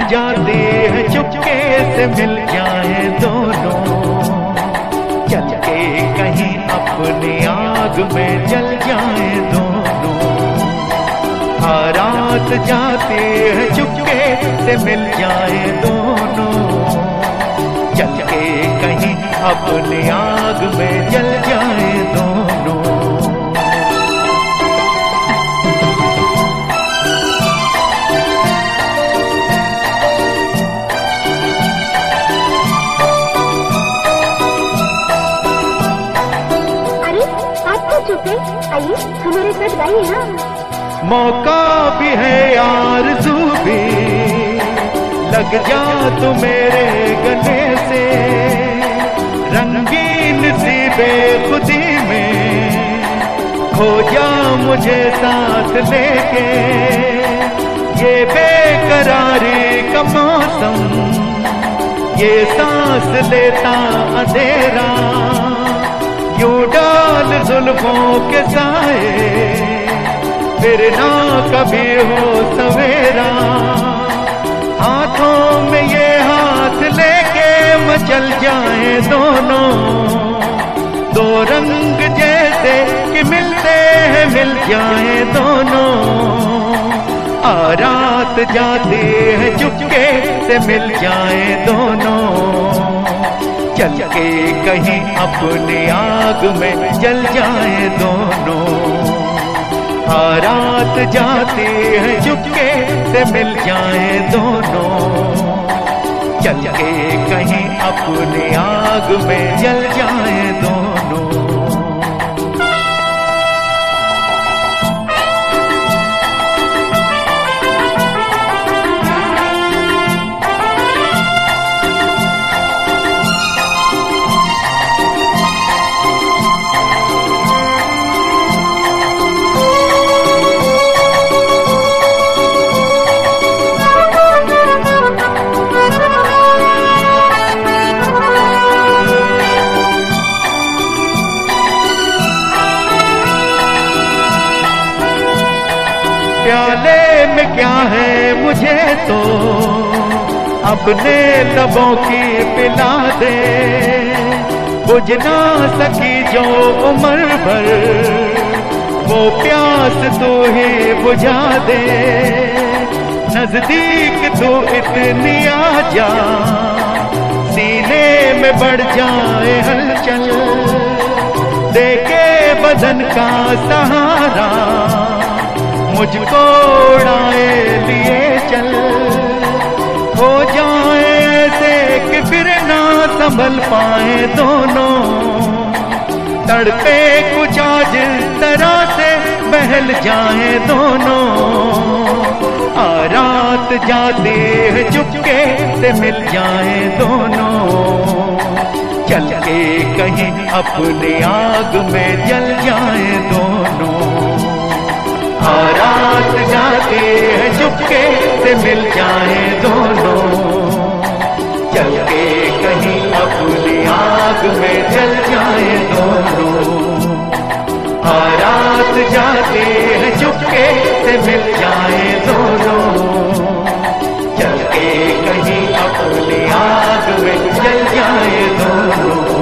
जाते हैं चुपके से मिल जाए दोनों, चल के कहीं अपनी आग में जल जाए दोनों। रात जाते हैं चुपके से मिल जाए दोनों, चल के कहीं अपनी आग में जल जाए दोनों। आइए हमारे साथ गाइए ना। मौका भी है आरज़ू भी, लग जा तू मेरे गले से, रंगीन सी बेखुदी में खो जा मुझे साथ लेके। ये बेकरारी का मौसम, ये सांस लेता अंधेरा, यूं डाल जुल्फों के साए, फिर ना कभी हो सवेरा। हाथों में ये हाथ लेके मचल जाए दोनों, दो रंग जैसे कि मिलते हैं मिल जाए दोनों। रात जाते हैं चुपके से मिल जाए दोनों, चल के कहीं अपनी आग में जल जाए दोनों। रात जाते हैं चुपके से मिल जाए दोनों, चल के कहीं अपनी आग में जल जाए दोनों। प्याले में क्या है मुझे तो अपने लबों की पिला दे, बुझ ना सकी जो उम्र भर वो प्यास तू ही बुझा दे। नजदीक तू इतनी आ जा, सीने में बढ़ जाए हलचल, देके बदन का सहारा मुझको उड़ाए लिए चल। हो जाए ऐसे कि फिर ना संभल पाए दोनों, तड़पे कुछ आज तरह से बहल जाए दोनों। रात जाते हैं चुपके से मिल जाए दोनों, चल के कहीं अपनी आग में जल जाए दोनों। रात जाते हैं चुपके से मिल जाए दोनों, चल के कहीं अपनी आग में जल जाए दोनों। रात जाते हैं चुपके से मिल जाए दोनों, चल के कहीं अपनी आग में जल जाए दोनों।